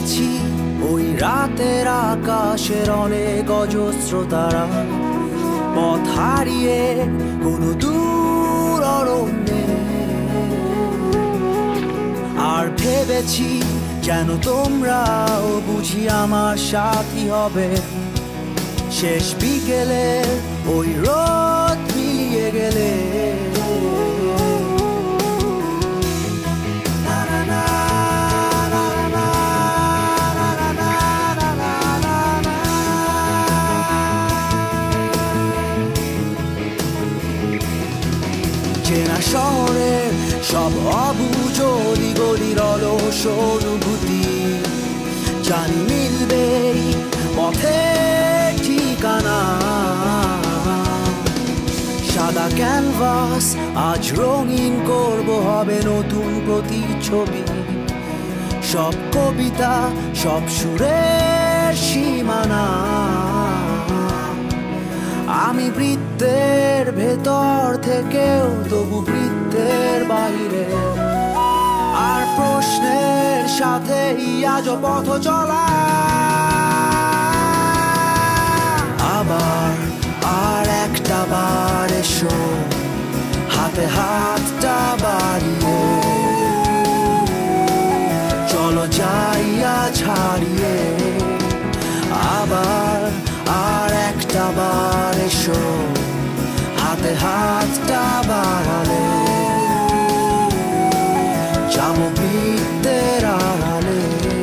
দেখেছি ওই রাতের আকাশের অনেক অজস্র তারা, পথ হারিয়ে কোনো দূর অরণ্যে। আর ভেবেছি যেন তোমরাও বুঝি আমার সাথী হবে, শেষ বিকেলে ওই রোদ মিলিয়ে গেলে। চেনা শহরের সব অবুঝ অলিগলির অলস অনুভূতি জানি মিলবেই পথের ঠিকানা। সাদা ক্যানভাস আজ রঙিন করব, হবে নতুন প্রতিচ্ছবি। সব কবিতা, সব সুরের সীমানা। আমি বৃত্তের ভেতর থেকেও তবু বৃত্তের বাইরে, আর প্রশ্নের সাথে আজ পথ চলা। আবার আর একটা বার এসো, হাতে হাতটা বাড়িয়ে চলো যাইয়া ছাড়িয়ে। আবার আর একটা বার এসো, হাতে হাতটা বাড়ালে যাবো বৃত্তের আড়ালে।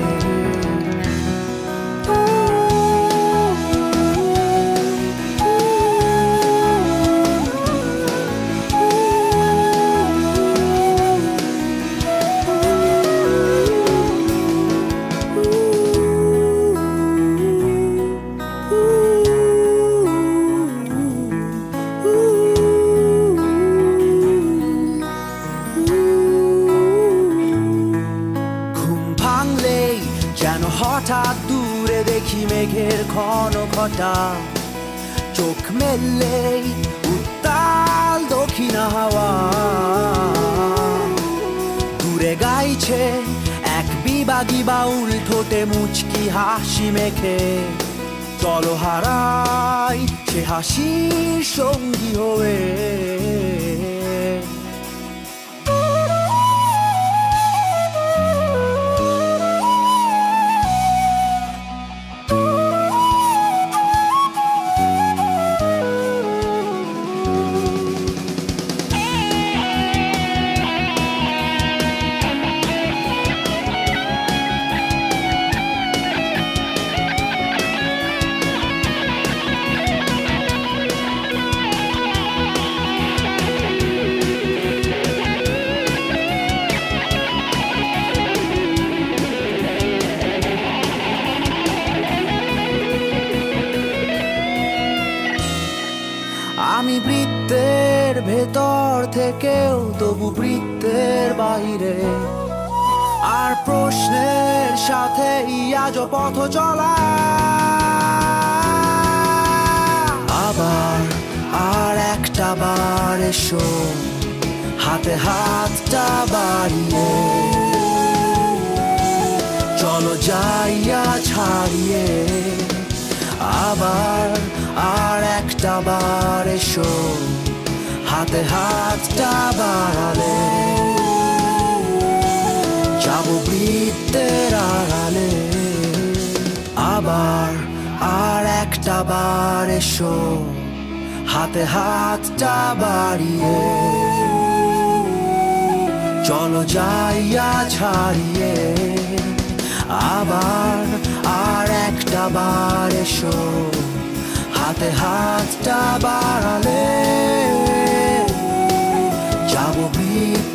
যেন হঠাৎ দূরে দেখি মেঘের ঘন ঘটা, চোখ মেললেই উত্তাল দক্ষিণা হাওয়া। দূরে গাইছে এক বিবাগী বাউল, ঠোঁটে মুচকি হাসি মেখে। চলো হারাই সে হাসির সঙ্গী হয়ে। আমি বৃত্তের ভেতর থেকেও তবু বৃত্তের বাইরে, আর প্রশ্নের সাথে আজ পথ চলা। আবার আর একটা বার এসো, হাতে হাতটা বাড়িয়ে চলো যাইয়া ছাড়িয়ে। আবার আর একটা বার এসো, হাতে হাতটা বাড়ালে যাবো বৃত্তের আড়ালে। আবার আর একটা বার এসো, হাতে হাতটা বাড়িয়ে চলো যাইয়া ছাড়িয়ে। আবার আর একটা বার এসো, হাতে হাতটা বাড়ালে যাবো বৃত্তের